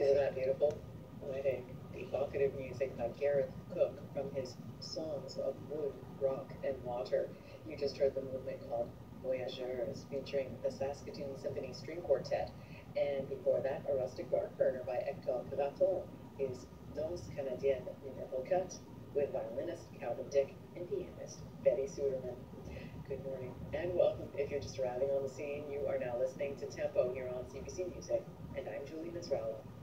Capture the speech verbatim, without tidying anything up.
Isn't that beautiful? I think evocative music by Gareth Cook from his Songs of Wood, Rock, and Water. You just heard the movement called Voyageurs, featuring the Saskatoon Symphony String Quartet. And before that, a rustic bark burner by Hector Graton is Danse Canadienne numero four with violinist Calvin Dick and pianist Betty Suderman. Good morning and welcome. If you're just arriving on the scene, you are now listening to Tempo here on C B C Music, and I'm Julie Nasrallah.